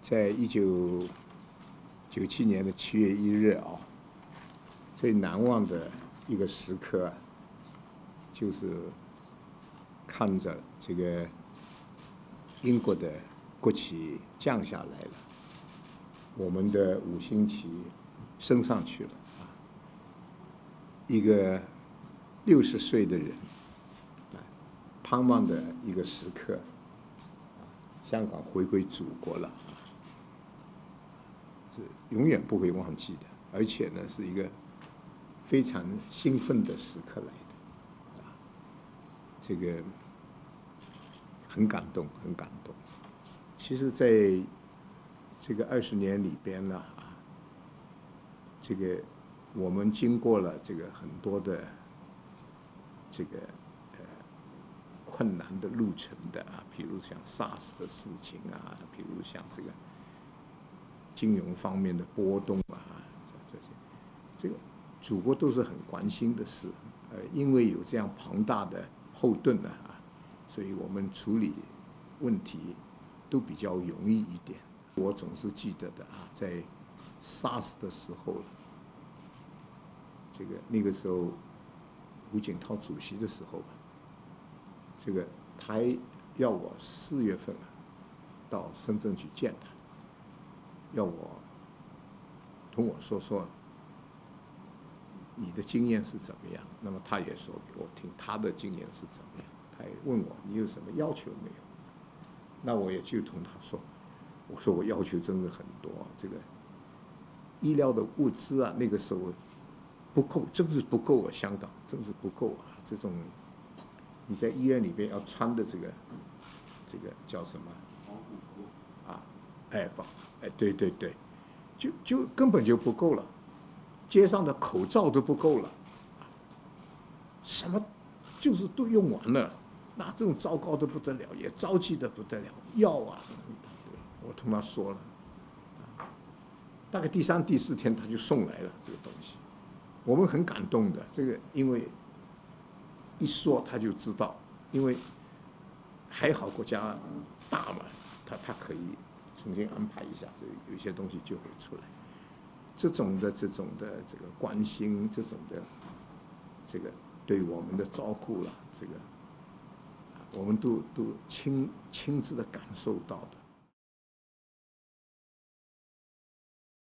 在1997年的7月1日啊，最难忘的一个时刻啊，就是看着这个英国的国旗降下来了，我们的5星旗升上去了啊，一个60岁的人盼望的一个时刻，香港回归祖国了啊，是永远不会忘记的，而且呢是一个非常兴奋的时刻来的，啊，这个很感动，很感动。其实，在这个20年里边呢，啊，这个我们经过了这个很多的这个困难的路程的啊，比如像 SARS 的事情啊，比如像这个金融方面的波动啊，这些，这个祖国都是很关心的事，因为有这样庞大的后盾啊，所以我们处理问题都比较容易一点。我总是记得的啊，在 SARS 的时候，这个那个时候胡锦涛主席的时候，这个他要我4月份到深圳去见他，要我同我说说你的经验是怎么样。那么他也说给我听他的经验是怎么样，他也问我你有什么要求没有。那我也就同他说，我说我要求真的很多，这个医疗的物资啊，那个时候不够，真是不够啊，香港真是不够啊，这种你在医院里边要穿的这个叫什么啊？对对对，就根本就不够了，街上的口罩都不够了，什么就是都用完了，那这种糟糕的不得了，也着急的不得了，药啊什么一大堆，我同他说了，大概第3、第4天他就送来了这个东西，我们很感动的，这个因为一说他就知道，因为还好国家大嘛，他可以重新安排一下，所以有些东西就会出来。这种的这个关心，这种的这个对我们的照顾了，这个我们都亲自的感受到的。